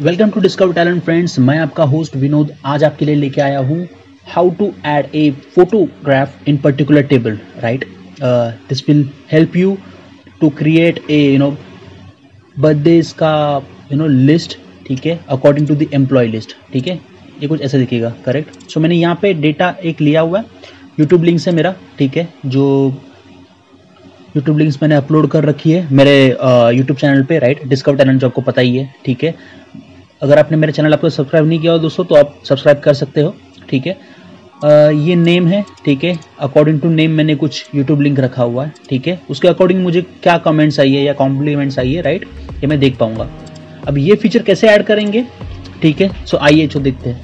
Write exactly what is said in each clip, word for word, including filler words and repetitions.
Welcome to Discover Talent friends. मैं आपका host Vinod आज आपके लिए लेके आया हूँ how to add a photograph in particular table, right. This will help you to create a you know birthdays का यू नो लिस्ट, ठीक है, according to the employ list, ठीक है। ये कुछ ऐसा दिखेगा, करेक्ट। सो so, मैंने यहाँ पे डेटा एक लिया हुआ है, यूट्यूब लिंक से मेरा, ठीक है, जो यूट्यूब लिंक्स मैंने अपलोड कर रखी है मेरे यूट्यूब चैनल पे, राइट। डिस्कवर टैलेंट जो आपको पता ही है, ठीक है। अगर आपने मेरे चैनल आपको सब्सक्राइब नहीं किया हो दोस्तों तो आप सब्सक्राइब कर सकते हो, ठीक है। uh, ये नेम है, ठीक है। अकॉर्डिंग टू नेम मैंने कुछ यूट्यूब लिंक रखा हुआ है, ठीक है। उसके अकॉर्डिंग मुझे क्या कमेंट्स आई है या कॉम्प्लीमेंट्स आई है, राइट, ये मैं देख पाऊंगा। अब ये फीचर कैसे ऐड करेंगे, ठीक है। सो आइए जो देखते हैं।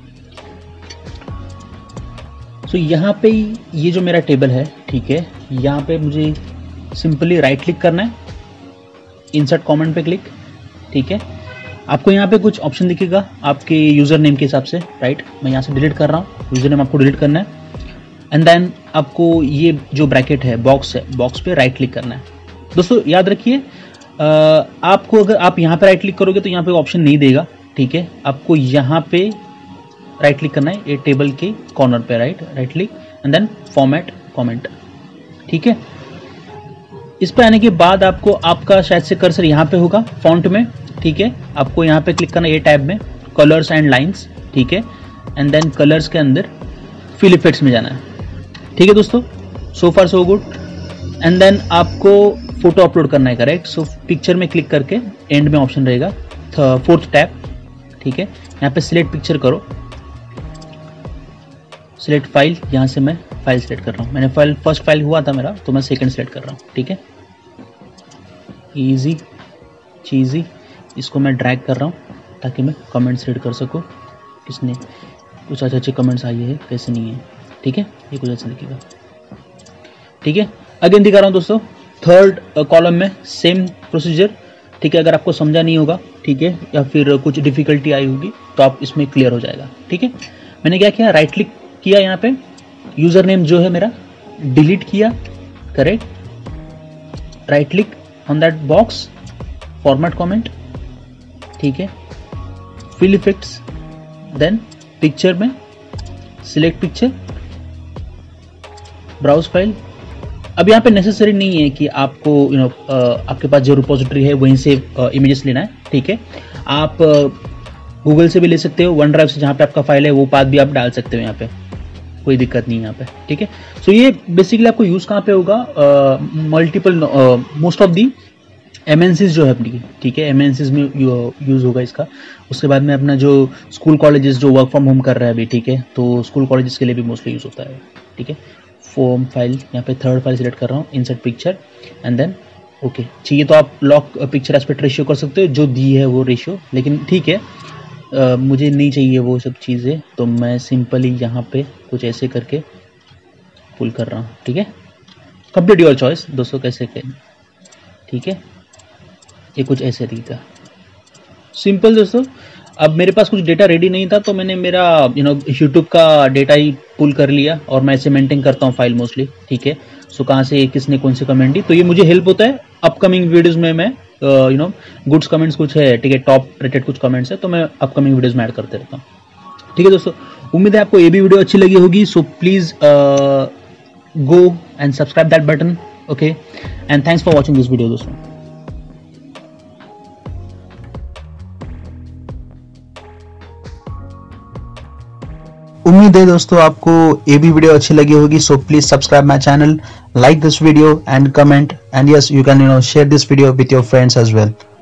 सो so, यहाँ पे ये जो मेरा टेबल है, ठीक है, यहाँ पे मुझे सिंपली राइट क्लिक करना है, इंसर्ट कमेंट पे क्लिक, ठीक है। आपको यहाँ पे कुछ ऑप्शन दिखेगा आपके यूजर नेम के हिसाब से, राइट। मैं यहाँ से डिलीट कर रहा हूँ, यूजर नेम आपको डिलीट करना है। एंड देन आपको ये जो ब्रैकेट है, बॉक्स है, बॉक्स पे राइट क्लिक करना है। दोस्तों याद रखिए, आपको अगर आप यहाँ पे राइट क्लिक करोगे तो यहाँ पे ऑप्शन नहीं देगा, ठीक है। आपको यहाँ पे राइट क्लिक करना है, ये टेबल के कॉर्नर पे, right right click and then format comment, ठीक है। इस पे आने के बाद आपको आपका शायद से कर्सर यहाँ पे होगा फॉन्ट में, ठीक है। आपको यहाँ पे क्लिक करना है, ये टैब में कलर्स एंड लाइंस, ठीक है। एंड देन कलर्स के अंदर फिल इफेक्ट्स में जाना है, ठीक है दोस्तों। So far so good. And then आपको फोटो अपलोड करना है, करेक्ट। सो पिक्चर में क्लिक करके एंड में ऑप्शन रहेगा फोर्थ टैब, ठीक है। यहाँ पे सिलेक्ट पिक्चर करो, सिलेक्ट फाइल, यहाँ से मैं फाइल सिलेक्ट कर रहा हूँ। मैंने फाइल फर्स्ट फाइल हुआ था मेरा, तो मैं सेकंड सिलेक्ट कर रहा हूँ, ठीक है। इजी चीज़ी, इसको मैं ड्रैग कर रहा हूँ ताकि मैं कमेंट्स रीड कर सकूँ। किसने कुछ अच्छे अच्छे कमेंट्स आए हैं, कैसे नहीं है, ठीक है। ये कुछ ऐसा दिखेगा, ठीक है। अगेन दिखा रहा हूँ दोस्तों, थर्ड कॉलम में सेम प्रोसीजर, ठीक है। अगर आपको समझा नहीं होगा, ठीक है, या फिर कुछ डिफिकल्टी आई होगी तो आप इसमें क्लियर हो जाएगा, ठीक है। मैंने क्या किया, राइट क्लिक किया, यहाँ पे यूजर नेम जो है मेरा डिलीट किया, correct. Right click on that box, format comment, ठीक है। फिल इफेक्ट्स, देन पिक्चर में सिलेक्ट पिक्चर, ब्राउज फाइल। अब यहाँ पे नेसेसरी नहीं है कि आपको यू नो आपके पास जो रिपोजिटरी है वहीं से इमेजेस लेना है, ठीक है। आप गूगल से भी ले सकते हो, वन ड्राइव से जहाँ पे आपका फाइल है वो पाथ भी आप डाल सकते हो, यहाँ पे कोई दिक्कत नहीं है यहाँ पे, ठीक है। सो ये बेसिकली आपको यूज कहाँ पे होगा, multiple most of the MNCs जो है अपनी, ठीक है, एमएनसीज में यूज होगा इसका। उसके बाद में अपना जो स्कूल कॉलेजेस जो वर्क फ्रॉम होम कर रहा है अभी, ठीक है, तो स्कूल कॉलेजेस के लिए भी मोस्टली यूज होता है, ठीक है। फॉर्म फाइल, यहाँ पे थर्ड फाइल सिलेक्ट कर रहा हूँ, insert picture and then okay. चाहिए तो आप लॉक पिक्चर एस्पेक्ट रेशियो कर सकते हो, जो दी है वो रेशियो, लेकिन ठीक है, Uh, मुझे नहीं चाहिए वो सब चीज़ें, तो मैं सिंपली यहाँ पे कुछ ऐसे करके पुल कर रहा हूँ, ठीक है। कंप्लीट योर चॉइस दोस्तों, कैसे करें, ठीक है। ये कुछ ऐसे दिखा, सिंपल दोस्तों। अब मेरे पास कुछ डेटा रेडी नहीं था, तो मैंने मेरा यू नो यूट्यूब का डेटा ही पुल कर लिया, और मैं ऐसे मेंटेन करता हूँ फाइल मोस्टली, ठीक है। सो कहाँ से किसने कौन से कमेंट दी, तो ये मुझे हेल्प होता है अपकमिंग वीडियोज में। मैं यू नो गुड्स कमेंट्स कुछ है, ठीक है, टॉप रेटेड कुछ कमेंट्स है, तो मैं अपकमिंग वीडियोज में ऐड करते रहता हूँ, ठीक है दोस्तों। उम्मीद है आपको ये भी वीडियो अच्छी लगी होगी। So please go and subscribe that button, okay, and thanks for watching this video दोस्तों। उम्मीद है दोस्तों आपको ये भी वीडियो अच्छी लगी होगी। So please subscribe my channel, like this video and comment, and yes, you can you know share this video with your friends as well.